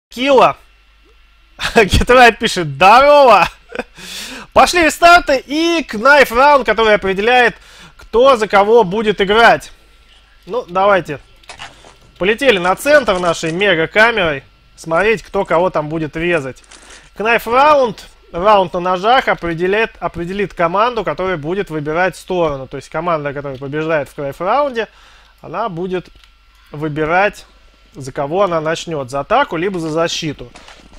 Килла. Гитрайт пишет: здорово! Пошли рестарты и Knife Round, который определяет, кто за кого будет играть. Ну, давайте. Полетели на центр нашей мега-камерой. Смотреть, кто кого там будет резать. Knife Round, раунд на ножах, определит команду, которая будет выбирать сторону. То есть команда, которая побеждает в Knife Round, она будет выбирать, за кого она начнет. За атаку, либо за защиту.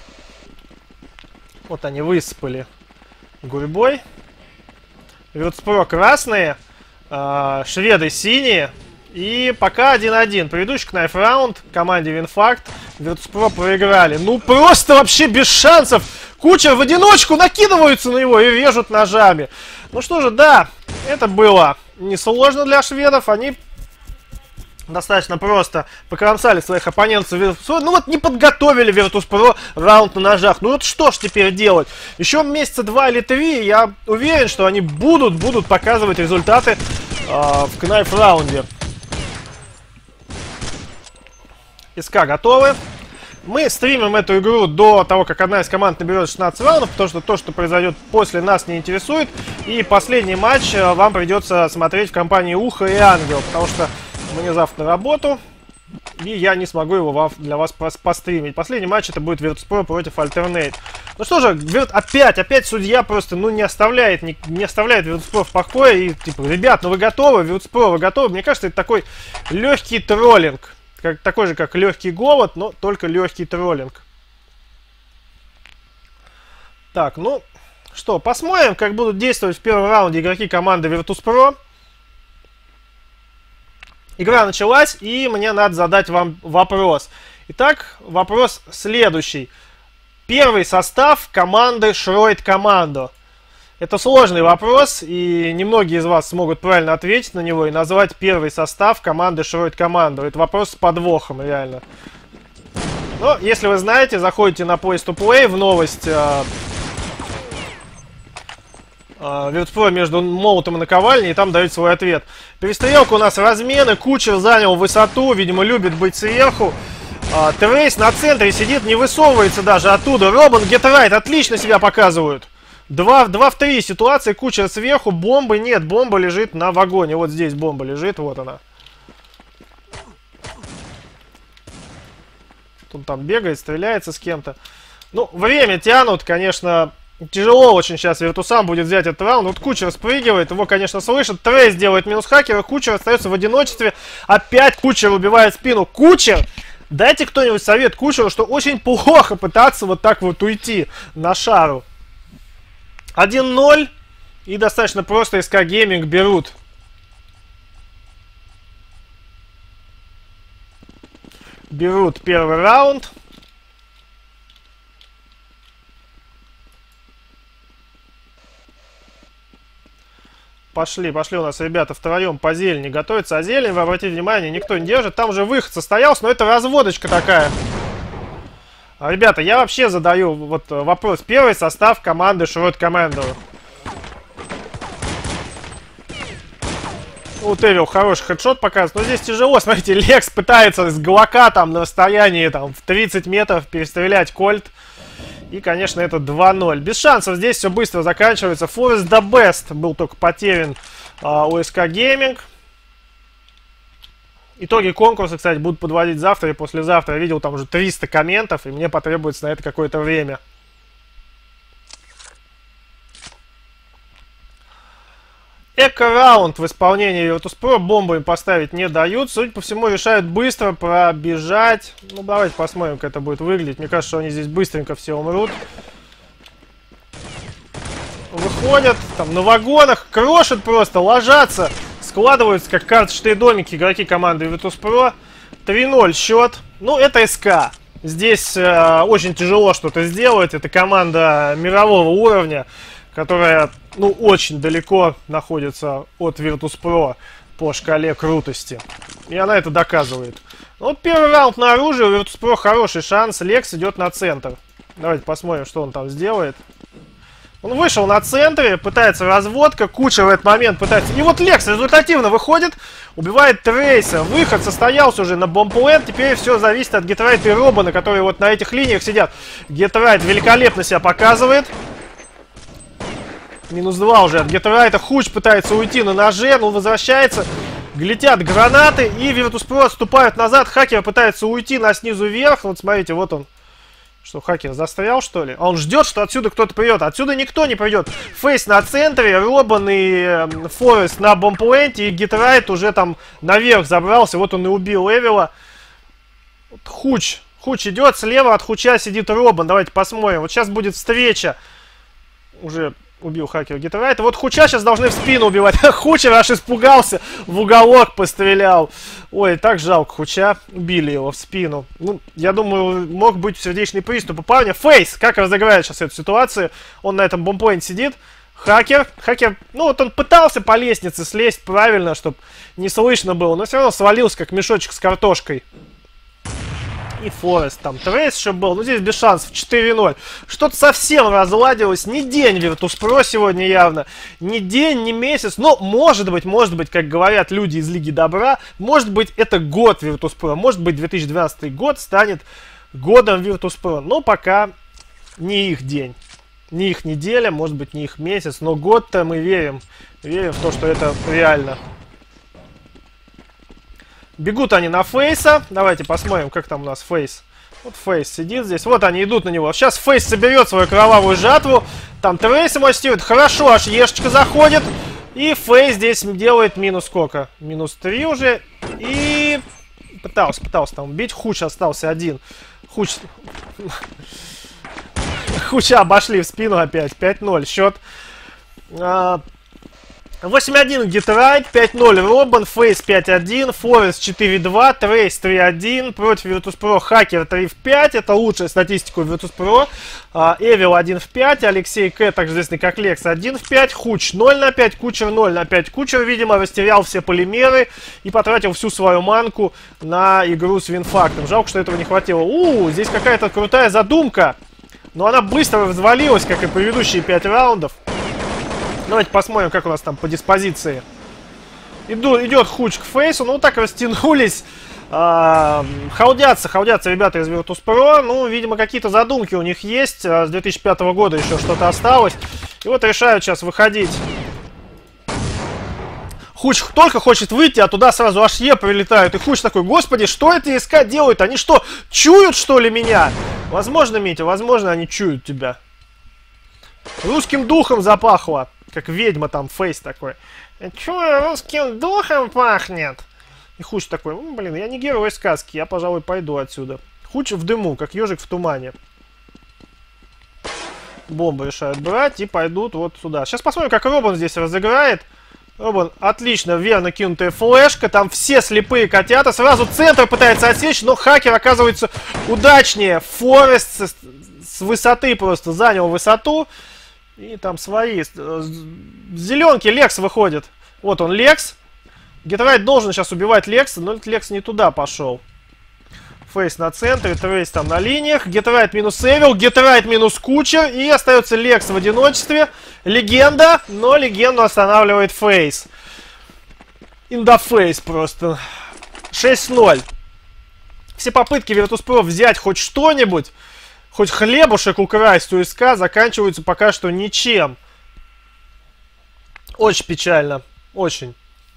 Вот они высыпали гурьбой. Virtus.pro красные, шведы синие. И пока 1-1. Предыдущий Knife Round команде Винфакт Virtus.pro проиграли. Ну просто вообще без шансов. Кучер в одиночку накидываются на него и режут ножами. Ну что же, да, это было несложно для шведов. Они достаточно просто покромсали своих оппонентов Virtus.pro. Ну вот не подготовили Virtus.pro раунд на ножах. Ну вот что ж теперь делать? Еще месяца 2 или 3, я уверен, что они будут показывать результаты в Knife раунде. СК готовы. Мы стримим эту игру до того, как одна из команд наберет 16 раундов, потому что то, что произойдет после, нас не интересует. И последний матч вам придется смотреть в компании Ухо и Ангел, потому что мне завтра на работу, и я не смогу его для вас постримить. Последний матч это будет Virtus.pro против Alternate. Ну что же, опять судья просто, ну, не оставляет Virtus.pro в покое. И типа, ребят, ну вы готовы? Virtus.pro, вы готовы? Мне кажется, это такой легкий троллинг. Такой же, как легкий голод, но только легкий троллинг. Так, ну что, посмотрим, как будут действовать в первом раунде игроки команды Virtus.pro. Игра началась, и мне надо задать вам вопрос. Итак, вопрос следующий. Первый состав команды Шройд Командо. Это сложный вопрос, и немногие из вас смогут правильно ответить на него и назвать первый состав команды Шройд Командо. Это вопрос с подвохом, реально. Но, если вы знаете, заходите на Place to Play в новость Virtus.pro между молотом и наковальней, и там дают свой ответ. Перестрелка у нас размены, Кучер занял высоту, видимо, любит быть сверху. Трейс на центре сидит, не высовывается даже оттуда. Робин, Гетрайт отлично себя показывают. 2 в 3 ситуации, Кучер сверху, бомбы нет, бомба лежит на вагоне. Вот здесь бомба лежит, вот она. Он там бегает, стреляется с кем-то. Ну, время тянут, конечно. Тяжело очень сейчас Виртусам будет взять этот раунд. Вот Кучер спрыгивает, его, конечно, слышит. Трейс делает минус хакера, Кучер остается в одиночестве. Опять Кучер убивает спину. Кучер! Дайте кто-нибудь совет Кучеру, что очень плохо пытаться вот так вот уйти на шару. 1-0. И достаточно просто СК Гейминг берут. Берут первый раунд. Пошли у нас ребята втроем по зелени готовятся. А зелень, вы обратите внимание, никто не держит. Там уже выход состоялся, но это разводочка такая. Ребята, я вообще задаю вот вопрос. Первый состав команды Шройд Командо. У Тевил хороший хедшот показывает. Но здесь тяжело. Смотрите, Лекс пытается с глока там на расстоянии там, в 30 метров перестрелять Кольт. И, конечно, это 2-0. Без шансов здесь все быстро заканчивается. Forest the Best был только потерян у СК Gaming. Итоги конкурса, кстати, будут подводить завтра и послезавтра. Я видел там уже 300 комментов, и мне потребуется на это какое-то время. Эко-раунд в исполнении Virtus.pro. Бомбу им поставить не дают. Судя по всему, решают быстро пробежать. Ну, давайте посмотрим, как это будет выглядеть. Мне кажется, что они здесь быстренько все умрут. Выходят, там, на вагонах, крошат просто, ложатся. Складываются, как карточные домики, игроки команды Virtus.pro. 3-0 счет. Ну, это СК. Здесь очень тяжело что-то сделать. Это команда мирового уровня, которая, ну, очень далеко находится от Virtus.pro по шкале крутости. И она это доказывает. Ну, вот первый раунд на оружие. У Virtus.pro хороший шанс. Лекс идет на центр. Давайте посмотрим, что он там сделает. Он вышел на центре, пытается разводка, Кучер в этот момент пытается... И вот Лекс результативно выходит, убивает Трейса. Выход состоялся уже на бомбплент, теперь все зависит от Гетрайта и Робана, которые вот на этих линиях сидят. Гетрайт великолепно себя показывает. -2 уже от Гетрайта. Хуч пытается уйти на ноже, но возвращается. Летят гранаты, и Virtus.pro отступают назад. Хакер пытается уйти на снизу вверх. Вот смотрите, вот он. Что, хакер застрял, что ли? А он ждет, что отсюда кто-то придет. Отсюда никто не придет. Фейс на центре, Робан и Форест на бомбпоинте, и Гетрайт уже там наверх забрался. Вот он и убил Эвила. Вот Хуч идет, слева от Хуча сидит Робан. Давайте посмотрим. Вот сейчас будет встреча. Уже убил хакер Гетрайта. Вот Хуча сейчас должны в спину убивать. Хучер аж испугался, в уголок пострелял. Ой, так жалко Хуча. Убили его в спину. Ну, я думаю, мог быть сердечный приступ у парня. Фейс, как разыграет сейчас эту ситуацию? Он на этом бомбпоинте сидит. Хакер, ну вот он пытался по лестнице слезть правильно, чтобы не слышно было, но все равно свалился, как мешочек с картошкой. И Форест там. Трейс еще был. Ну, здесь без шансов. 4-0. Что-то совсем разладилось. Не день Virtus.pro сегодня явно. Не день, не месяц. Но, может быть, как говорят люди из Лиги Добра, может быть, это год Virtus.pro. Может быть, 2012 год станет годом Virtus.pro. Но пока не их день. Не их неделя, может быть, не их месяц. Но год-то мы верим. Верим в то, что это реально. Бегут они на Фейса. Давайте посмотрим, как там у нас Фейс. Вот Фейс сидит здесь. Вот они идут на него. Сейчас Фейс соберет свою кровавую жатву. Там Трейс ему астирует. Хорошо, аж Ешечка заходит. И Фейс здесь делает минус сколько? -3 уже. И пытался там убить. Хуч остался один. Хуча обошли в спину опять. 5-0 счет. 8-1 Гетрайт, 5-0 Робан, Фейс 5-1, Форест 4-2, Трейс 3-1, против Virtus.pro Хакер 3-5, это лучшая статистика у Virtus.pro, Эвил 1-5, Алексей К, также известный как Лекс 1-5, Хуч 0-5, Кучер 0-5, Кучер, видимо, растерял все полимеры и потратил всю свою манку на игру с Винфактом, жалко, что этого не хватило. Здесь какая-то крутая задумка, но она быстро развалилась, как и предыдущие 5 раундов. Давайте посмотрим, как у нас там по диспозиции. Идет Хуч к Фейсу. Ну, так растянулись. Халдятся ребята из Virtus.pro. Ну, видимо, какие-то задумки у них есть. С 2005 года еще что-то осталось. И вот решают сейчас выходить. Хуч только хочет выйти, а туда сразу HE прилетают. И Хуч такой: господи, что это СК делают? Они что, чуют, что ли, меня? Возможно, Митя, возможно, они чуют тебя. Русским духом запахло. Как ведьма там, Фейс такой. Чё, русским духом пахнет? И Хуч такой: блин, я не герой сказки, я, пожалуй, пойду отсюда. Хуч в дыму, как ежик в тумане. Бомбу решают брать и пойдут вот сюда. Сейчас посмотрим, как Робан здесь разыграет. Робан, отлично, верно кинутая флешка. Там все слепые котята. Сразу центр пытается отсечь, но хакер оказывается удачнее. Форест с высоты просто занял высоту. И там свои. Зеленки Лекс выходит. Вот он, Лекс. Гетрайт должен сейчас убивать Лекса, но этот Лекс не туда пошел. Фейс на центре, Трейс там на линиях. Гетрайт минус Эвил, Гетрайт минус Кучер. И остается Лекс в одиночестве. Легенда, но легенду останавливает Фейс. Индафейс просто. 6-0. Все попытки Virtus.pro взять хоть что-нибудь, хоть хлебушек украсть у СК, заканчиваются пока что ничем. Очень печально. Очень.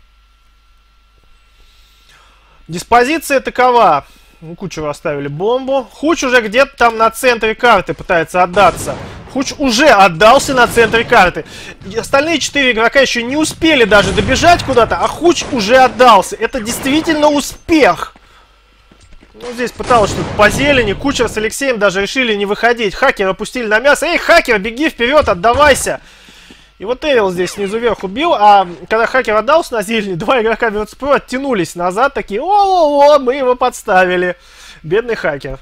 Диспозиция такова. Кучеру оставили бомбу. Хуч уже где-то там на центре карты пытается отдаться. Хуч уже отдался на центре карты. И остальные 4 игрока еще не успели даже добежать куда-то, а Хуч уже отдался. Это действительно успех. Ну, здесь пыталось что-то по зелени. Кучер с Алексеем даже решили не выходить. Хакера опустили на мясо. Эй, хакер, беги вперед, отдавайся. И вот Эвил здесь снизу вверх убил. А когда хакер отдался на зелени, 2 игрока Virtus.pro оттянулись назад. Такие: о-о-о, мы его подставили. Бедный хакер.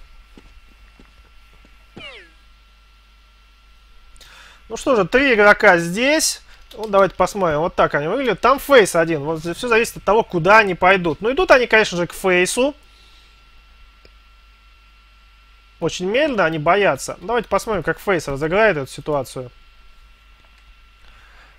Ну что же, 3 игрока здесь. Вот давайте посмотрим. Вот так они выглядят. Там Фейс один. Вот все зависит от того, куда они пойдут. Ну, идут они, конечно же, к Фейсу. Очень медленно, они боятся. Давайте посмотрим, как Фейс разыграет эту ситуацию.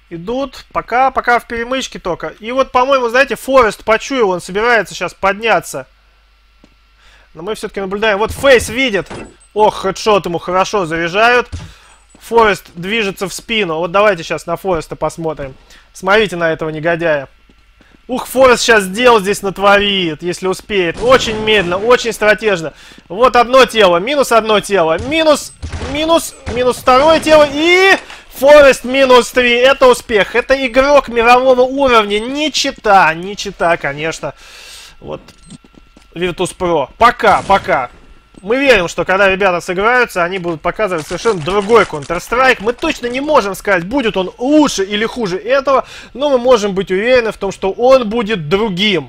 Идут, пока в перемычке только. И вот, по-моему, знаете, Форест почуял, он собирается сейчас подняться. Но мы все-таки наблюдаем. Вот Фейс видит. Ох, хедшот ему хорошо заряжают. Форест движется в спину. Вот давайте сейчас на Фореста посмотрим. Смотрите на этого негодяя. Ух, Форест сейчас дел здесь натворит, если успеет. Очень медленно, очень стратежно. Вот одно тело, минус одно тело. Минус второе тело и... Форест минус 3. Это успех. Это игрок мирового уровня. Не чита, конечно. Вот. Virtus.pro. Пока. Мы верим, что когда ребята сыграются, они будут показывать совершенно другой Counter-Strike. Мы точно не можем сказать, будет он лучше или хуже этого, но мы можем быть уверены в том, что он будет другим.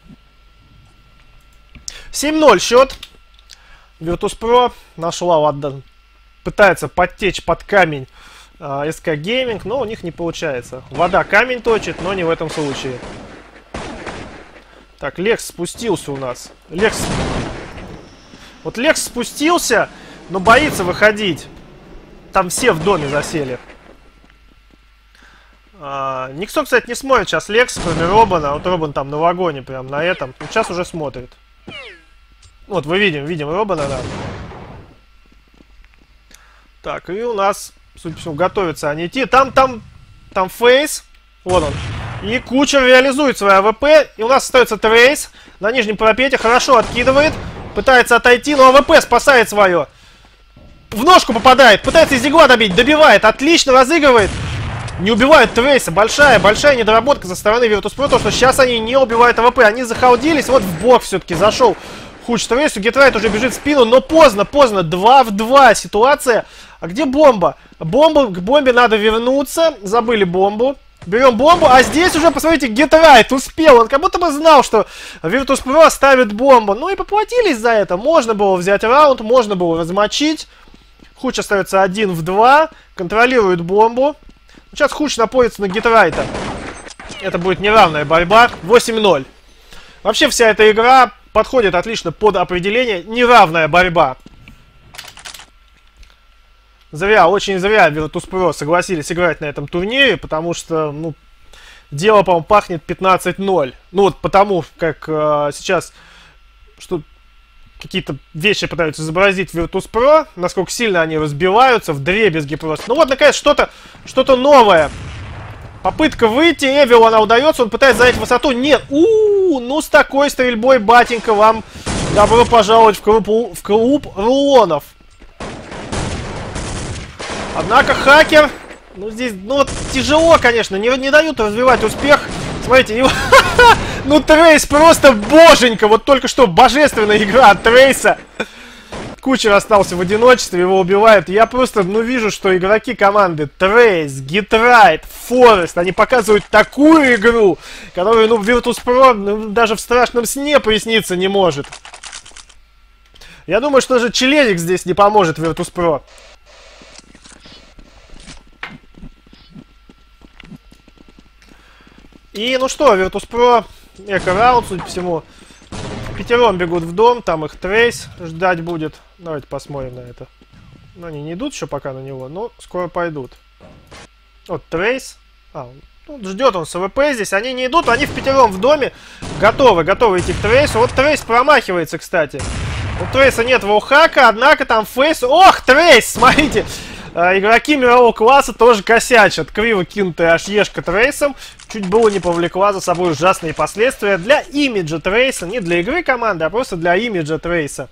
7-0 счет. Virtus.pro нашла, ладно, пытается подтечь под камень SK Gaming, но у них не получается. Вода камень точит, но не в этом случае. Так, Лекс спустился у нас. Вот Лекс спустился, но боится выходить. Там все в доме засели. Никто, кстати, не смотрит сейчас Лекс, кроме Робана. Вот Робан там на вагоне, прям на этом. Вот сейчас уже смотрит. Вот, мы видим Робана, да. Так, и у нас, судя по всему, готовятся они идти. Там Фейс. Вот он. И Кучер реализует свой АВП. И у нас остается Трейс на нижнем парапете. Хорошо откидывает. Пытается отойти, но АВП спасает свое. В ножку попадает. Пытается из дигла добить. Добивает. Отлично разыгрывает. Не убивают Трейса. Большая недоработка со стороны Virtus.pro. То, что сейчас они не убивают АВП. Они захалдились. Вот в бок все-таки зашел Хуч Трейсу. Гетрайт уже бежит в спину. Но поздно. 2 в 2 ситуация. А где бомба? К бомбе надо вернуться. Забыли бомбу. Берем бомбу, а здесь уже, посмотрите, Гетрайт успел. Он как будто бы знал, что Virtus.pro ставит бомбу. Ну и поплатились за это. Можно было взять раунд, можно было размочить. Хуч остается 1 в 2. Контролирует бомбу. Сейчас Хуч напорится на Гетрайта. Это будет неравная борьба. 8-0. Вообще вся эта игра подходит отлично под определение неравная борьба. Очень зря Virtus.pro согласились играть на этом турнире, потому что, ну, дело, по-моему, пахнет 15-0. Ну, вот потому, как сейчас что какие-то вещи пытаются изобразить Virtus.pro, насколько сильно они разбиваются, вдребезги просто. Ну вот, наконец, что-то новое. Попытка выйти, Эвилу она удается, он пытается занять высоту. Нет, ну с такой стрельбой, батенька, вам добро пожаловать в клуб рулонов. Однако хакер, ну здесь, ну вот тяжело, конечно, не дают развивать успех. Смотрите, его, ну Трейс просто боженька, вот только что божественная игра от Трейса. Кучер остался в одиночестве, его убивают. Я просто, ну, вижу, что игроки команды Трейс, Гетрайт, Форест, они показывают такую игру, которую, ну, Virtus.pro, ну, даже в страшном сне присниться не может. Я думаю, что даже Челерик здесь не поможет Virtus.pro. И, ну что, Virtus.pro, эко-раунд, судя по всему. Пятером бегут в дом, там их Трейс ждать будет. Давайте посмотрим на это. Ну, они не идут еще пока на него, но скоро пойдут. Вот Трейс. Ну, ждет он с АВП здесь. Они не идут, они впятером в доме. Готовы идти к Трейсу. Вот Трейс промахивается, кстати. У Трейса нет волхака, однако там Фейс... Ох, Трейс, смотрите! Игроки мирового класса тоже косячат. Криво кинутая аш-ешка Трейсом чуть было не повлекла за собой ужасные последствия для имиджа Трейса. Не для игры команды, а просто для имиджа Трейса.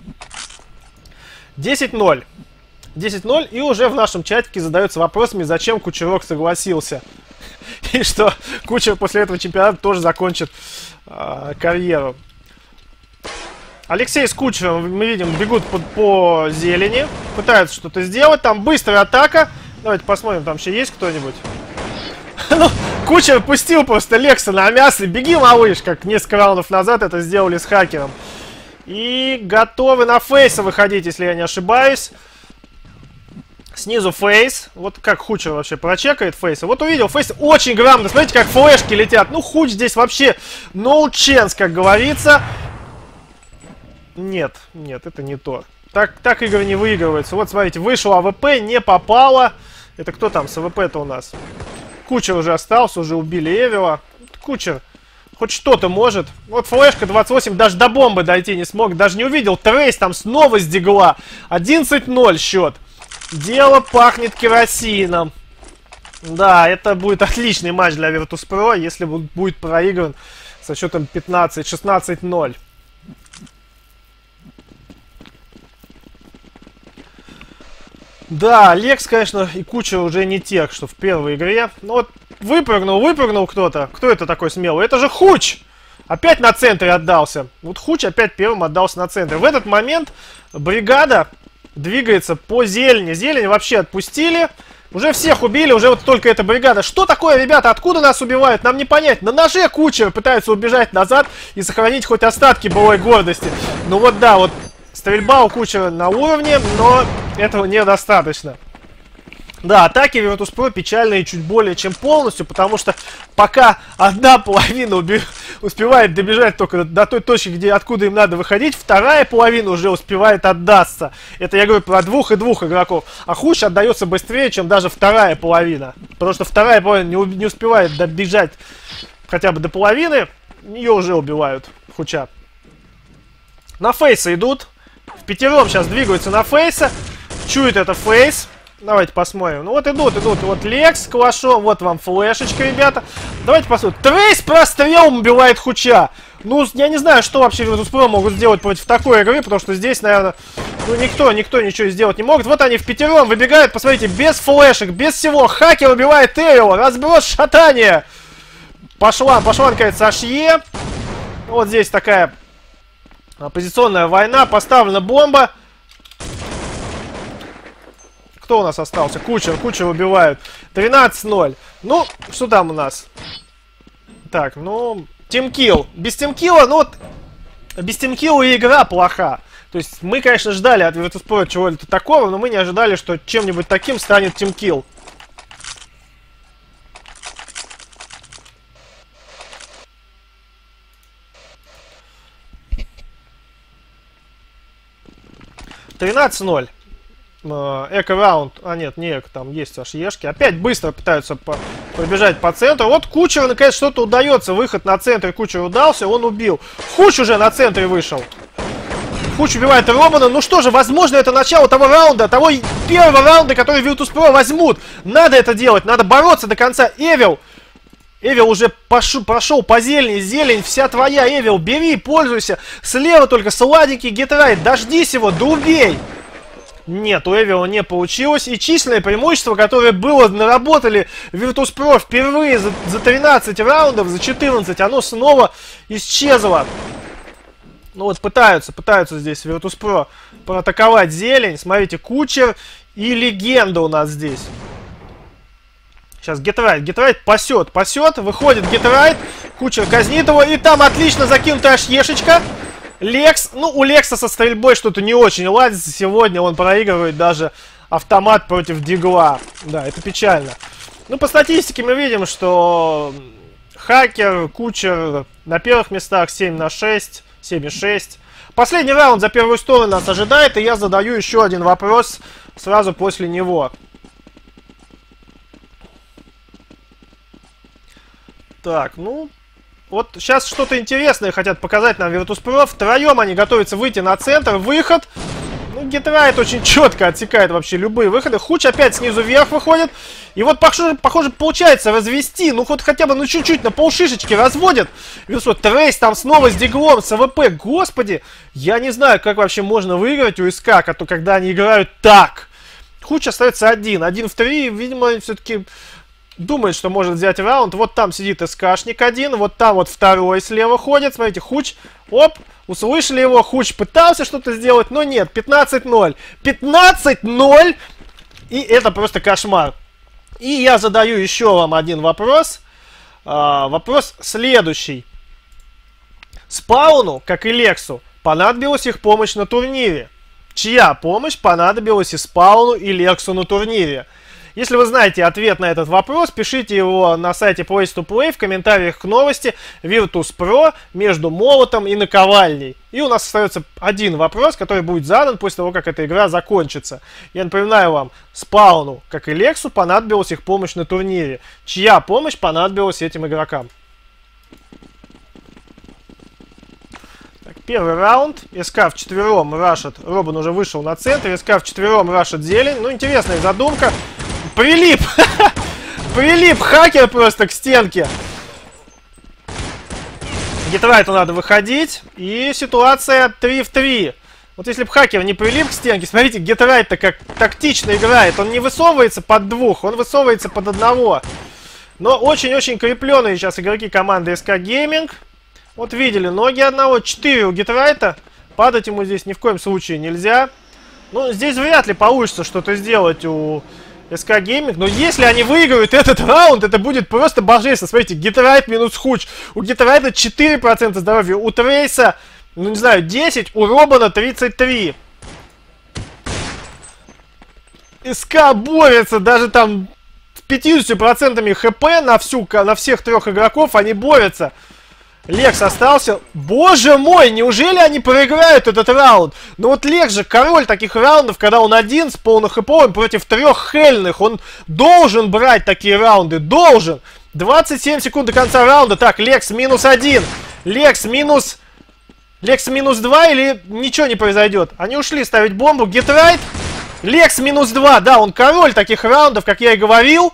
10-0. 10-0, и уже в нашем чатике задаются вопросами, зачем Кучерок согласился. И что Кучер после этого чемпионата тоже закончит карьеру. Алексей с Кучером, мы видим, бегут по зелени. Пытаются что-то сделать. Там быстрая атака. Давайте посмотрим, там еще есть кто-нибудь. Ну, Кучер пустил просто Лекса на мясо. Беги, малыш, как несколько раундов назад это сделали с хакером. И готовы на Фейса выходить, если я не ошибаюсь. Снизу Фейс. Вот как Кучер вообще прочекает Фейса. Вот увидел Фейс очень грамотно. Смотрите, как флешки летят. Ну, Хуч здесь вообще no chance, как говорится. Нет, это не то. Так игры не выигрываются. Вот, смотрите, вышло АВП, не попало. Это кто там с АВП-то у нас? Кучер уже остался, уже убили Эвила. Кучер хоть что-то может. Вот флешка 28, даже до бомбы дойти не смог. Даже не увидел. Трейс там снова с дигла. 11-0 счет. Дело пахнет керосином. Да, это будет отличный матч для Virtus.pro, если будет проигран со счетом 16-0. Да, Лекс, конечно, и Кучер уже не тех, что в первой игре. Ну вот, выпрыгнул кто-то. Кто это такой смелый? Это же Хуч! Опять на центре отдался. Вот Хуч опять первым отдался на центре. В этот момент бригада двигается по зелени. Зелень вообще отпустили. Уже всех убили, уже вот только эта бригада. Что такое, ребята? Откуда нас убивают? Нам не понять. На ноже Кучер пытается убежать назад и сохранить хоть остатки былой гордости. Ну вот да, вот стрельба у Кучера на уровне, но этого недостаточно. Да, атаки Virtus.pro печальные чуть более чем полностью, потому что пока одна половина успевает добежать только до той точки, откуда им надо выходить, вторая половина уже успевает отдаться. Это я говорю про 2 и 2 игроков. А Хуч отдается быстрее, чем даже вторая половина. Потому что вторая половина не успевает добежать хотя бы до половины, ее уже убивают, Хуча. На фейса идут. Впятером сейчас двигаются на фейса. Чует это фейс. Давайте посмотрим. Ну вот идут. Вот Лекс с калашом. Вот вам флешечка, ребята. Давайте посмотрим. Трейс прострелом убивает Хуча. Ну, я не знаю, что вообще Virtus.pro могут сделать против такой игры, потому что здесь, наверное, ну, никто ничего сделать не может. Вот они впятером выбегают, посмотрите, без флешек, без всего. Хакер убивает Эйла. Разброс, шатание. Пошла, наконец, Ашье. Вот здесь такая позиционная война. Поставлена бомба. Кто у нас остался? Кучер убивают. 13-0. Ну, что там у нас? Так, ну, тимкилл. Без тимкилла, ну вот, без тимкилла игра плоха. То есть мы, конечно, ждали от Virtus.pro чего-то такого, но мы не ожидали, что чем-нибудь таким станет тимкилл. $13-0. Эко-раунд. А нет, не эко, там есть аж ешки. Опять быстро пытаются пробежать по центру. Вот Кучеру наконец что-то удается. Выход на центр Кучеру удался, он убил. Хуч уже на центре вышел. Хуч убивает Романа. Ну что же, возможно, это начало того раунда, того первого раунда, который Virtus.pro возьмут. Надо это делать, надо бороться до конца. Эвил уже прошел по зелени. Зелень вся твоя, Эвил. Бери, пользуйся. Слева только сладенький гетрайт. Дождись его, да убей. Нет, у Эвила не получилось. И численное преимущество, которое было, наработали Virtus.pro впервые за 13 раундов, за 14, оно снова исчезло. Ну вот пытаются здесь Virtus.pro проатаковать зелень. Смотрите, Кучер и легенда у нас здесь. Сейчас Гетрайт пасет, выходит Гетрайт, Кучер казнит его, и там отлично закинутая ашьешечка. Лекс, ну у Лекса со стрельбой что-то не очень ладится сегодня, он проигрывает даже автомат против дигла. Да, это печально. Ну по статистике мы видим, что Хакер, Кучер на первых местах 7-6, 7-6. Последний раунд за первую сторону нас ожидает, и я задаю еще один вопрос сразу после него. Так, ну... Вот сейчас что-то интересное хотят показать нам Virtus.pro. Втроем они готовятся выйти на центр. Выход. Ну, Гетрайт очень четко отсекает вообще любые выходы. Хуч опять снизу вверх выходит. И вот, похоже, получается развести. Ну, хоть хотя бы, ну, чуть-чуть на полшишечки разводят. Virtus.pro. Трейс там снова с диглом, с АВП. Господи, я не знаю, как вообще можно выиграть у СК, когда они играют так. Хуч остается один в 3. Видимо, все-таки... думает, что может взять раунд. Вот там сидит СКшник один. Вот там вот второй слева ходит. Смотрите, Хуч. Оп. Услышали его. Хуч пытался что-то сделать, но нет. 15-0. 15-0. И это просто кошмар. И я задаю еще вам один вопрос. Вопрос следующий. Спауну, как и Лексу, понадобилась их помощь на турнире. Чья помощь понадобилась и Спауну, и Лексу на турнире? Если вы знаете ответ на этот вопрос, пишите его на сайте Place to Play в комментариях к новости Virtus.pro между молотом и наковальней. И у нас остается один вопрос, который будет задан после того, как эта игра закончится. Я напоминаю вам, Спауну, как и Лексу, понадобилась их помощь на турнире. Чья помощь понадобилась этим игрокам? Первый раунд. СК вчетвером рашит. Робин уже вышел на центр. СК вчетвером рашит зелень. Ну, интересная задумка. Прилип! Прилип хакер просто к стенке. Гитрайту надо выходить. И ситуация 3 в 3. Вот если бы хакер не прилип к стенке, смотрите, Гитрайт-то как тактично играет. Он не высовывается под двух, он высовывается под одного. Но очень-очень крепленные сейчас игроки команды SK Gaming. Вот видели, ноги одного, 4 у Гитрайта. Падать ему здесь ни в коем случае нельзя. Ну, здесь вряд ли получится что-то сделать у SK Gaming. Но если они выиграют этот раунд, это будет просто божественно. Смотрите, Гитрайт минус Хуч. У Гитрайта 4% здоровья, у Трейса, ну не знаю, 10, у Робана 33. СК борется даже там с 50% хп на всех трех игроков, они борются. Лекс остался. Боже мой, неужели они проиграют этот раунд? Ну вот Лекс же король таких раундов, когда он один с полным хпом против трех хельных. Он должен брать такие раунды, должен. 27 секунд до конца раунда. Так, Лекс минус 1. Лекс минус 2 или ничего не произойдет? Они ушли ставить бомбу. Гитрайт. Лекс минус 2. Да, он король таких раундов, как я и говорил.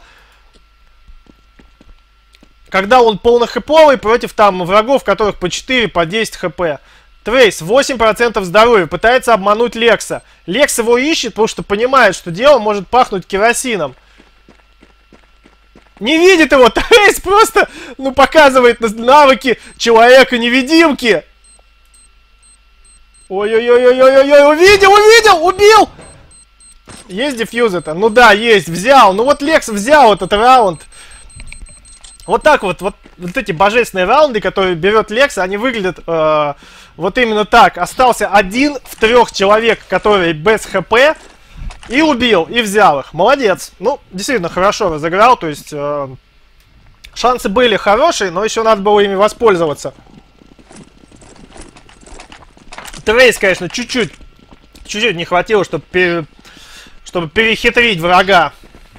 Когда он полнохэповый против там врагов, которых по 4, по 10 хп. Трейс, 8% здоровья, пытается обмануть Лекса. Лекс его ищет, потому что понимает, что дело может пахнуть керосином. Не видит его, Трейс просто, ну, показывает навыки человека-невидимки. Ой-ой-ой-ой-ой-ой, увидел, убил! Есть дефьюз-то? Ну да, есть, взял. Ну вот Лекс взял этот раунд. Вот так вот эти божественные раунды, которые берет Лекс, они выглядят вот именно так. Остался один в 3 человек, который без хп, и убил, и взял их. Молодец. Ну, действительно хорошо разыграл, то есть шансы были хорошие, но еще надо было ими воспользоваться. Трейс, конечно, чуть-чуть не хватило, чтобы перехитрить врага.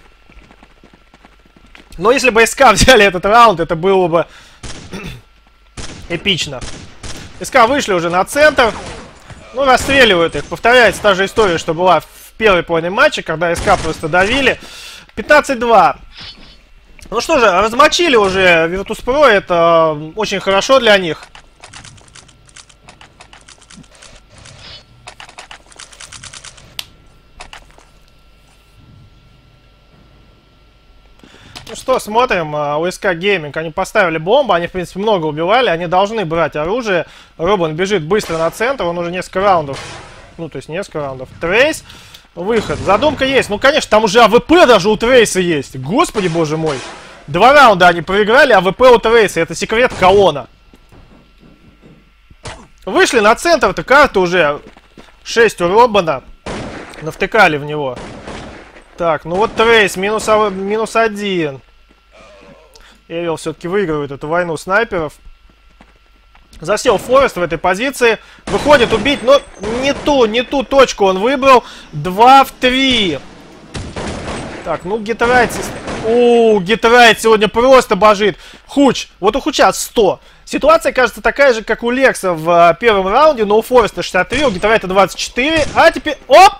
Но если бы СК взяли этот раунд, это было бы эпично. СК вышли уже на центр. Ну, расстреливают их. Повторяется та же история, что была в первой половине матча, когда СК просто давили. 15-2. Ну что же, размочили уже Virtus.pro. Это очень хорошо для них. Ну что, смотрим, у SK Gaming, они поставили бомбу, они, в принципе, много убивали, они должны брать оружие. Робин бежит быстро на центр, он уже несколько раундов, ну, то есть несколько раундов. Трейс, выход, задумка есть, ну, конечно, там уже АВП даже у Трейса есть, господи, боже мой. 2 раунда они проиграли, АВП у Трейса, это секрет Каона. Вышли на центр-то, карты уже 6 у Робина, навтыкали в него. Так, ну вот Трейс, минус 1. Эвил все-таки выигрывает эту войну снайперов. Засел Форест в этой позиции. Выходит убить, но не ту точку он выбрал. 2 в 3. Так, ну Гитрайт... Гитрайт сегодня просто божит. Хуч, вот у Хуча 100. Ситуация, кажется, такая же, как у Лекса в первом раунде, но у Фореста 63, у Гитрайта 24. А теперь... Оп!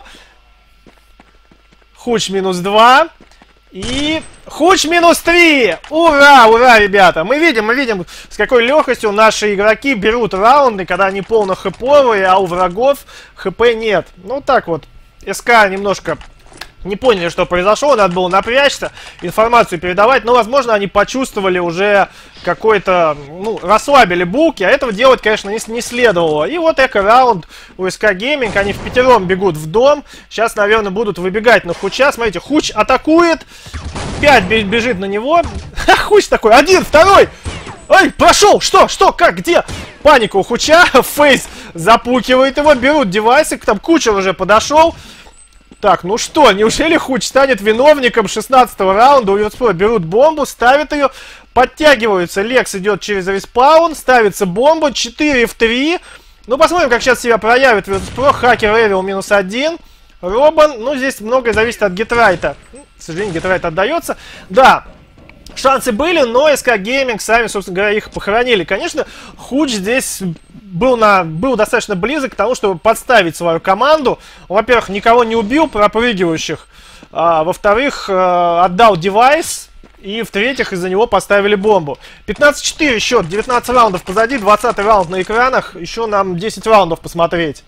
Хуч минус 2. И Хуч минус 3. Ура, ура, ребята. Мы видим, с какой легкостью наши игроки берут раунды, когда они полно хэповые, а у врагов хп нет. Ну так вот. СК немножко не поняли, что произошло. Надо было напрячься, информацию передавать. Но, возможно, они почувствовали уже какой-то... Ну, расслабили булки. А этого делать, конечно, не следовало. И вот эко-раунд у SK Gaming. Они впятером бегут в дом. Сейчас, наверное, будут выбегать на Хуча. Смотрите, Хуч атакует. 5 бежит на него. Хуч такой. 1, 2. Ой, прошел. Что, как, где? Паника у Хуча. Фейс запукивает его. Берут девайсы. Там Кучер уже подошел. Так, ну что, неужели Хуч станет виновником 16-го раунда? У Virtus.pro берут бомбу, ставят ее, подтягиваются. Лекс идет через респаун, ставится бомба, 4 в 3. Ну, посмотрим, как сейчас себя проявит Virtus.pro. Хакер Эвил -1. Робан, ну, здесь многое зависит от Гетрайта. К сожалению, Гетрайт отдается. Да, шансы были, но СК Гейминг сами, собственно говоря, их похоронили. Конечно, Хуч здесь был достаточно близок к тому, чтобы подставить свою команду. Он, во-первых, никого не убил, пропрыгивающих. Во-вторых, отдал девайс. И, в-третьих, из-за него поставили бомбу. 15-4 счет, 19 раундов позади, 20 раунд на экранах. Еще нам 10 раундов посмотреть.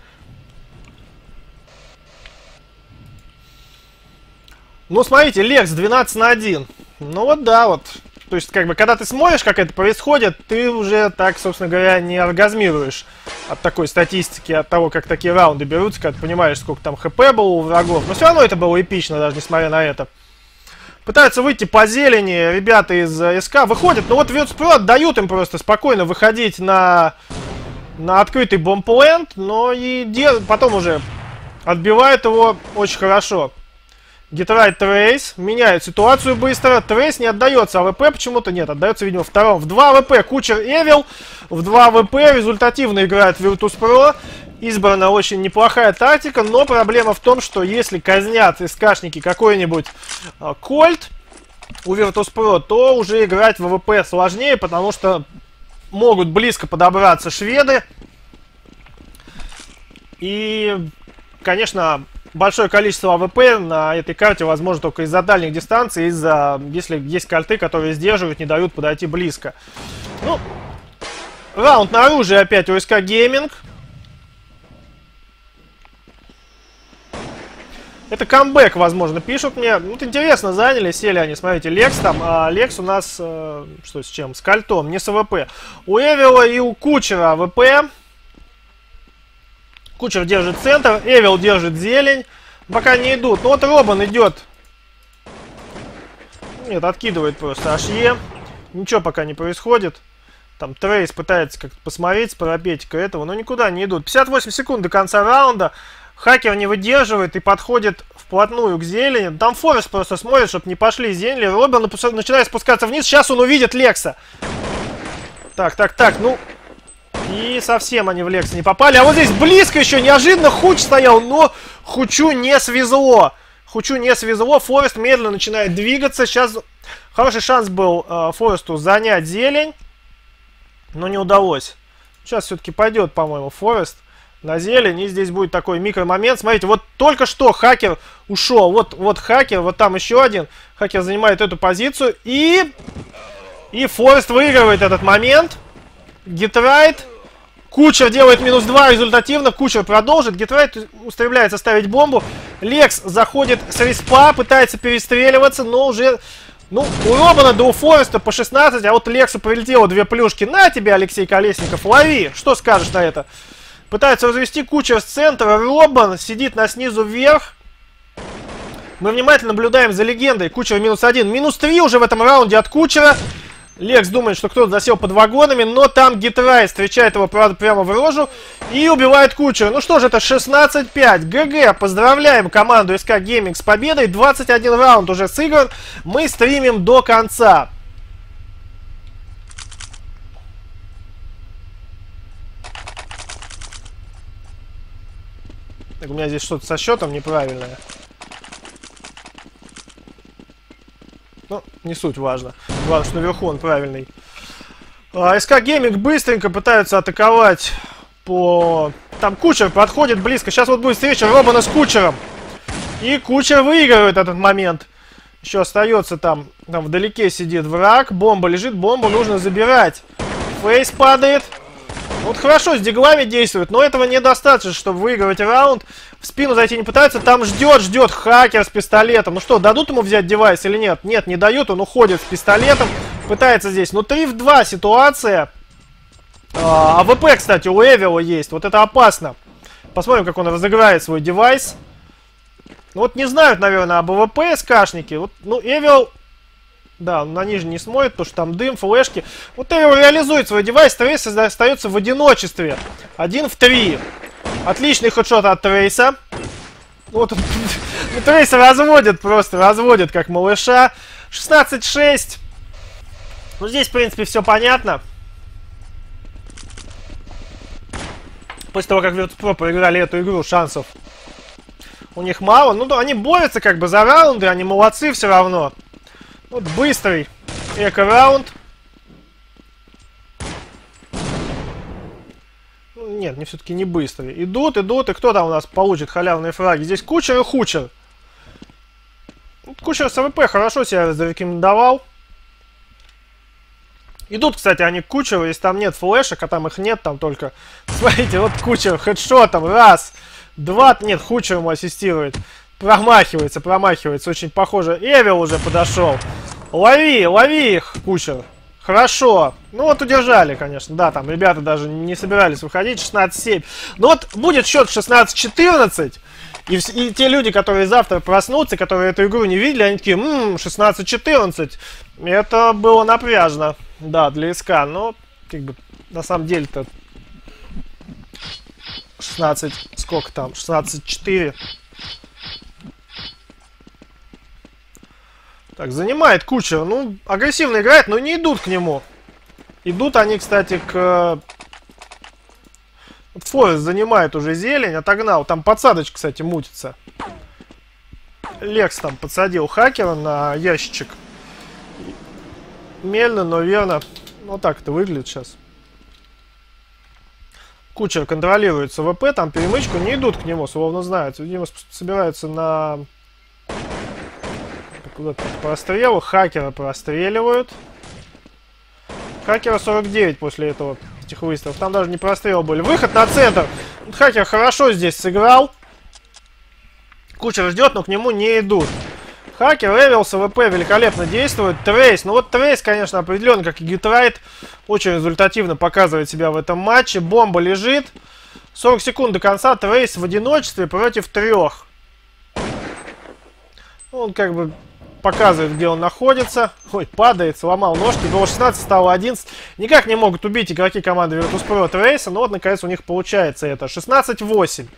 Ну, смотрите, Лекс 12-1. Ну вот да, вот. То есть, как бы, когда ты смотришь, как это происходит, ты уже так, собственно говоря, не оргазмируешь от такой статистики, от того, как такие раунды берутся, когда ты понимаешь, сколько там хп было у врагов. Но все равно это было эпично, даже несмотря на это. Пытаются выйти по зелени ребята из СК. Выходят, но вот Virtus.pro отдают им просто спокойно выходить на открытый бомбплент, но и потом уже отбивают его очень хорошо. Гетрайт Трейс меняют ситуацию быстро. Трейс не отдается АВП, почему-то нет, отдается, видимо, втором. В 2 АВП Кучер Эвил, в 2 АВП результативно играет Virtus.pro. Избрана очень неплохая тактика, но проблема в том, что если казнят СКшники какой-нибудь Кольт у Virtus.pro, то уже играть в АВП сложнее, потому что могут близко подобраться шведы. И, конечно, большое количество АВП на этой карте возможно только из-за дальних дистанций, если есть кольты, которые сдерживают, не дают подойти близко. Ну, раунд на оружие опять у СК Gaming. Это камбэк, возможно, пишут мне. Вот интересно, заняли, сели они, смотрите, Лекс там, а Лекс у нас, что с чем? С кольтом, не с АВП. У Эвила и у Кучера АВП. Кучер держит центр, Эвил держит зелень. Пока не идут. Ну вот Робан идет. Нет, откидывает просто HE. Ничего пока не происходит. Там Трейс пытается как-то посмотреть с парапетика этого, но никуда не идут. 58 секунд до конца раунда. Хакер не выдерживает и подходит вплотную к зелени. Там Форест просто смотрит, чтобы не пошли зелени. Робин начинает спускаться вниз. Сейчас он увидит Лекса. Так, ну... И совсем они в Лекса не попали. А вот здесь близко еще неожиданно Хуч стоял, но Хучу не свезло. Форест медленно начинает двигаться. Сейчас хороший шанс был Форесту занять зелень, но не удалось. Сейчас все-таки пойдет, по-моему, Форест на зелень. И здесь будет такой микромомент. Смотрите, вот только что хакер ушел. Вот хакер, вот там еще один. Хакер занимает эту позицию. И Форест выигрывает этот момент. Гетрайт. Кучер делает -2 результативно. Кучер продолжит. Гетрайт устремляется ставить бомбу. Лекс заходит с респа, пытается перестреливаться, но уже... Ну, у Робана да у Фореста по 16, а вот Лексу прилетело 2 плюшки. На тебе, Алексей Колесников, лови! Что скажешь на это? Пытается развести Кучер с центра. Робан сидит на снизу вверх. Мы внимательно наблюдаем за легендой. Кучер -1. -3 уже в этом раунде от Кучера. Лекс думает, что кто-то засел под вагонами, но там Гетрайт встречает его, правда, прямо в рожу и убивает Кучера. Ну что же, это 16-5. ГГ, поздравляем команду СК Gaming с победой. 21 раунд уже сыгран. Мы стримим до конца. Так, у меня здесь что-то со счетом неправильное. Ну, не суть важно. Главное, что наверху он правильный. СК Gaming быстренько пытаются атаковать по... Там Кучер подходит близко. Сейчас вот будет встреча Робана с Кучером. И Кучер выигрывает этот момент. Еще остается там вдалеке сидит враг. Бомба лежит, бомбу нужно забирать. Фейс падает. Вот хорошо с диглами действует, но этого недостаточно, чтобы выигрывать раунд. В спину зайти не пытается, там ждет хакер с пистолетом. Ну что, дадут ему взять девайс или нет? Нет, не дают, он уходит с пистолетом. Пытается здесь. Ну 3 в 2 ситуация. АВП, кстати, у Эвила есть. Вот это опасно. Посмотрим, как он разыграет свой девайс. Ну вот не знают, наверное, об АВП СКшники. Вот, ну, Эвил... Да, он на нижний не смотрит, потому что там дым, флешки. Вот Эвил реализует свой девайс. Трейс остается в одиночестве. 1 в 3. Отличный хедшот от Трейса. Вот он Трейс разводит просто, разводит как малыша. 16-6. Ну, здесь, в принципе, все понятно. После того, как Virtus.pro проиграли эту игру, шансов у них мало. Ну, да, они борются как бы за раунды, они молодцы все равно. Вот быстрый эко-раунд. Нет, не все-таки не быстрый. Идут, идут, и кто там у нас получит халявные фраги? Здесь Кучер и Хучер. Кучер с АВП хорошо себя зарекомендовал. Идут, кстати, они к Кучеру, если там нет флешек, а там их нет, там только... Смотрите, вот Кучер хедшотом, раз, два, нет, Хучер ему ассистирует. Промахивается, промахивается, очень похоже. Эвил уже подошел. Лови, лови их, Кучер. Хорошо. Ну вот удержали, конечно. Да, там ребята даже не собирались выходить. 16-7. Ну вот будет счет 16-14. И те люди, которые завтра проснутся, которые эту игру не видели, они такие, 16-14. Это было напряжно. Да, для СК. Но, как бы, на самом деле-то 16, сколько там? 16-4. Так, занимает Кучер. Ну, агрессивно играет, но не идут к нему. Идут они, кстати, к... Вот Форест занимает уже зелень, отогнал. Там подсадочка, кстати, мутится. Лекс там подсадил хакера на ящичек. Медленно, но верно. Вот так это выглядит сейчас. Кучер контролирует СВП, там перемычку. Не идут к нему, словно знают. Видимо, собираются на... Куда-то прострелу. Хакера простреливают. Хакера 49 после этого, этих выстрелов. Там даже не прострел были. Выход на центр. Хакер хорошо здесь сыграл. Кучер ждет, но к нему не идут. Хакер, Эвил, СВП великолепно действует. Трейс. Ну вот Трейс, конечно, определенно, как и Гитрайт, очень результативно показывает себя в этом матче. Бомба лежит. 40 секунд до конца. Трейс в одиночестве против трех. Он как бы... показывает, где он находится. Ой, падает, сломал ножки. Было 16, стало 11. Никак не могут убить игроки команды Virtus.pro Трейса. Но вот, наконец, у них получается это. 16-8.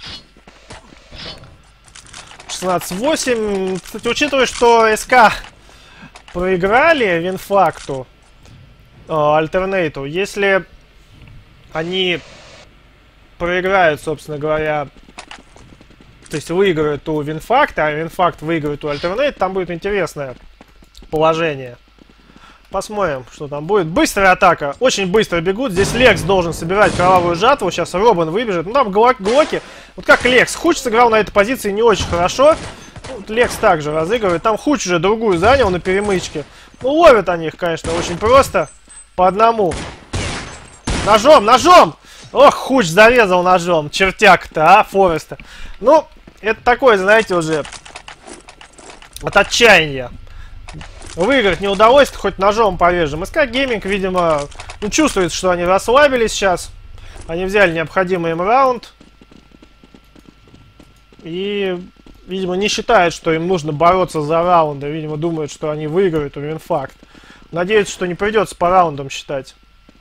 16-8. Кстати, учитывая, что СК проиграли Винфакту, Альтернейту, если они проиграют, собственно говоря, то есть выиграют у Винфакта, а Винфакт выиграет у Альтернейт, там будет интересное положение. Посмотрим, что там будет. Быстрая атака. Очень быстро бегут. Здесь Лекс должен собирать кровавую жатву. Сейчас Робин выбежит. Ну там Глоки. Вот как Лекс. Хуч сыграл на этой позиции не очень хорошо. Вот Лекс также разыгрывает. Там Хуч уже другую занял на перемычке. Ну ловят они их, конечно, очень просто. По одному. Ножом, ножом! Ох, Хуч зарезал ножом. Чертяк-то, а, Фореста. Ну, это такое, знаете, уже от отчаяния. Выиграть не удалось, хоть ножом порежем. СК Гейминг, видимо, ну, чувствует, что они расслабились сейчас. Они взяли необходимый им раунд. И, видимо, не считают, что им нужно бороться за раунды. Видимо, думают, что они выиграют у Винфакт. Надеются, что не придется по раундам считать.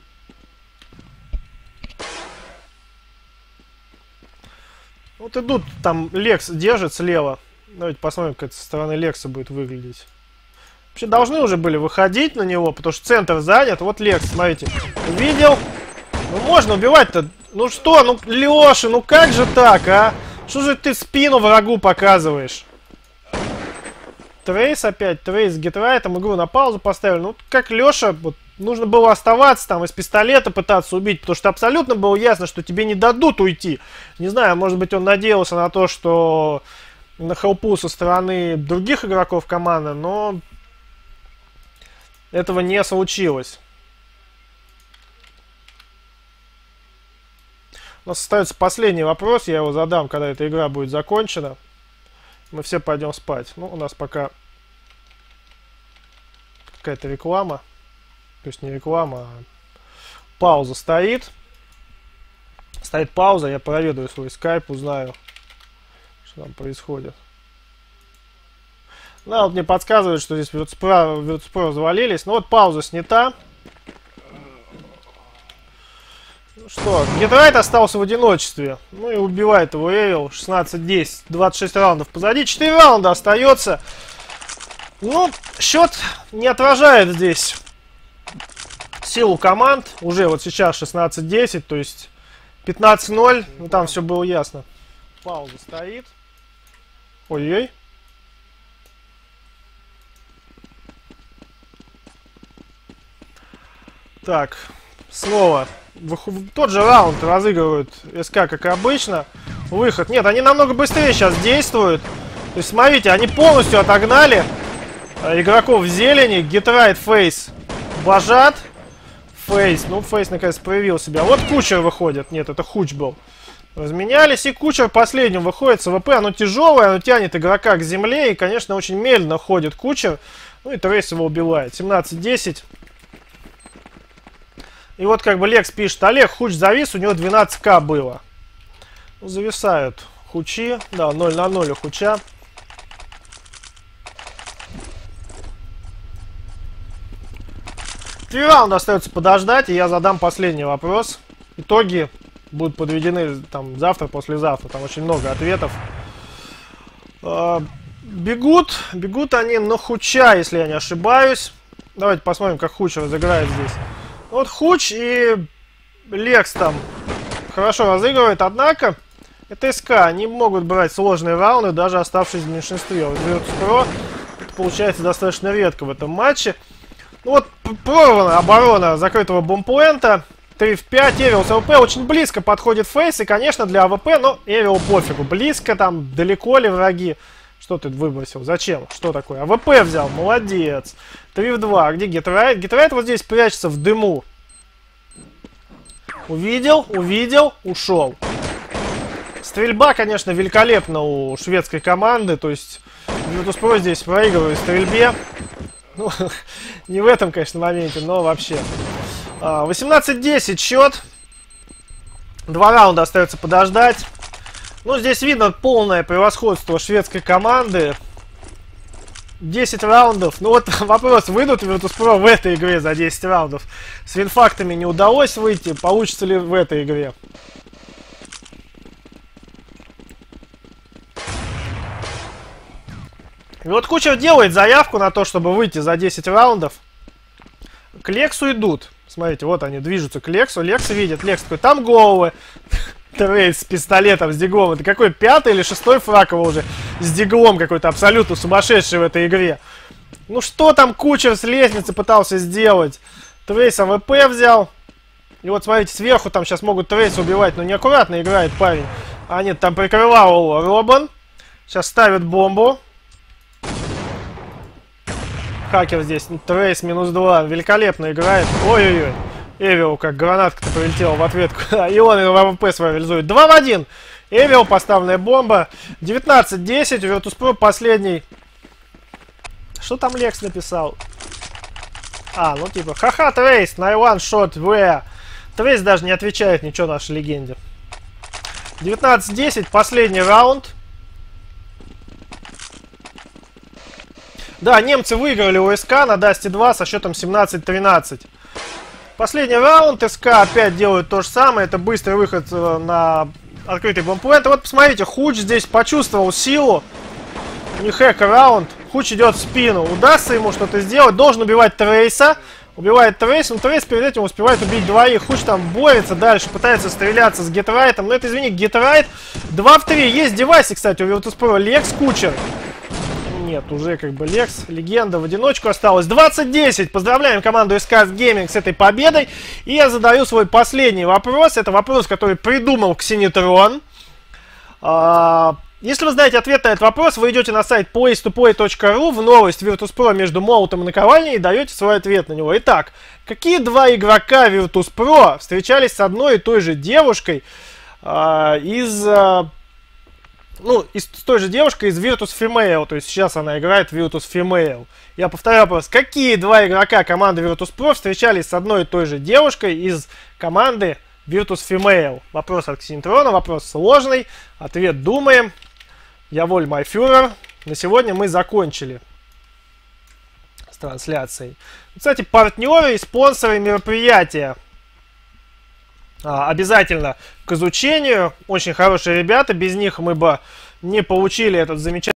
Вот идут, там Лекс держит слева. Давайте посмотрим, как это со стороны Лекса будет выглядеть. Вообще должны уже были выходить на него, потому что центр занят. Вот Лекс, смотрите. Увидел. Ну можно убивать-то. Ну что, ну Леша, ну как же так, а? Что же ты спину врагу показываешь? Трейс опять. Трейс с Гитрайтом игру на паузу поставили. Ну как Леша, вот, нужно было оставаться там, из пистолета пытаться убить, потому что абсолютно было ясно, что тебе не дадут уйти. Не знаю, может быть он надеялся на то, что на хелпу со стороны других игроков команды, но этого не случилось. У нас остается последний вопрос, я его задам, когда эта игра будет закончена. Мы все пойдем спать. Ну, у нас пока какая-то реклама. То есть не реклама, а пауза стоит. Стоит пауза, я проведу свой скайп, узнаю, что там происходит. Да, вот мне подсказывают, что здесь Virtus.pro завалились. Ну вот пауза снята. что, Гидрайт остался в одиночестве. Ну и убивает его Эвил. 16-10. 26 раундов позади. 4 раунда остается. Ну, счет не отражает здесь силу команд. Уже вот сейчас 16-10, то есть 15-0. Ну там все было ясно. Пауза стоит. Ой-ой. Так, снова тот же раунд разыгрывают СК, как обычно. Выход. Нет, они намного быстрее сейчас действуют. То есть, смотрите, они полностью отогнали игроков в зелени. Гитрайт, Фейс, Бажат. Фейс, ну Фейс наконец проявил себя. Вот Кучер выходит. Нет, это Хуч был. Разменялись, и Кучер последним выходит с АВП. Оно тяжелое, оно тянет игрока к земле. И, конечно, очень медленно ходит Кучер. Ну и Трейс его убивает. 17-10. И вот как бы Лекс пишет: Олег, Хуч завис, у него 12к было. Ну, зависают Хучи. Да, 0 на 0 у Хуча. Три раунда остается подождать, и я задам последний вопрос. Итоги будут подведены там завтра, послезавтра. Там очень много ответов. Бегут они на Хуча, если я не ошибаюсь. Давайте посмотрим, как Хуч разыграет здесь. Вот Хуч и Лекс там хорошо разыгрывают, однако это СК. Они могут брать сложные раунды, даже оставшись в меньшинстве. Вот Virtus.pro это получается достаточно редко в этом матче. Ну вот прорвана оборона закрытого бомбплента. 3 в 5, Эвил с АВП. Очень близко подходит Фейс, и, конечно, для АВП, но Эвил пофигу. Близко там, далеко ли враги. Что ты выбросил? Зачем? Что такое? АВП взял, молодец. 3 в 2. Где Гитрайт? Гитрайт вот здесь прячется в дыму. Увидел, ушел. Стрельба, конечно, великолепна у шведской команды. То есть Virtus.pro здесь проигрывает в стрельбе. Ну, не в этом, конечно, моменте, но вообще. 18-10 счет. 2 раунда остается подождать. Ну, здесь видно полное превосходство шведской команды. 10 раундов. Ну вот вопрос, выйдут Virtus.pro в этой игре за 10 раундов? С винфактами не удалось выйти. Получится ли в этой игре? И вот Кучер делает заявку на то, чтобы выйти за 10 раундов. К Лексу идут. Смотрите, вот они движутся к Лексу. Лекс видит. Лекс такой, там головы. Трейс с пистолетом, с диглом. Это какой, 5-й или 6-й фраг его уже с диглом какой-то абсолютно сумасшедший в этой игре. Ну что там Кучер с лестницы пытался сделать? Трейс АВП взял. И вот смотрите, сверху там сейчас могут Трейса убивать, но неаккуратно играет парень. А нет, там прикрывал Робан. Сейчас ставит бомбу. Хакер здесь. Трейс -2. Великолепно играет. Ой-ой-ой. Эвил, как гранатка-то прилетела в ответку. И он его в АВП свой реализует. 2 в 1. Эвил, поставленная бомба. 19-10. Virtus.pro последний. Что там Лекс написал? А, ну типа, ха-ха, Трейс, на one shot, where? Трейс даже не отвечает ничего нашей легенде. 19-10. Последний раунд. Да, немцы выиграли у СК на Dusty 2 со счетом 17-13. Последний раунд. СК опять делают то же самое. Это быстрый выход на открытый бомбплент. Вот посмотрите, Хуч здесь почувствовал силу. Не хэк раунд. Хуч идет в спину. Удастся ему что-то сделать. Должен убивать Трейса. Убивает Трейс. Но Трейс перед этим успевает убить двоих. Хуч там борется дальше. Пытается стреляться с Гитрайтом. Но это, извини, Гитрайт. 2 в 3. Есть девайсы, кстати, у Virtus.pro. Лекс, Кучер. Нет, уже как бы Лекс, легенда в одиночку осталось. 20-10. Поздравляем команду SKS Gaming с этой победой. И я задаю свой последний вопрос. Это вопрос, который придумал Ксенитрон. Если вы знаете ответ на этот вопрос, вы идете на сайт place2play.ru в новость Virtus.pro между молотом и наковальней и даете свой ответ на него. Итак, какие два игрока Virtus.pro встречались с одной и той же девушкой с той же девушкой из Virtus Female, то есть сейчас она играет в Virtus Female. Я повторяю вопрос, какие два игрока команды Virtus.pro встречались с одной и той же девушкой из команды Virtus Female? Вопрос от Ксенитрона, вопрос сложный, ответ думаем. Я воль май фюрер. На сегодня мы закончили с трансляцией. Кстати, партнеры и спонсоры мероприятия. обязательно к изучению. Очень хорошие ребята, без них мы бы не получили этот замечательный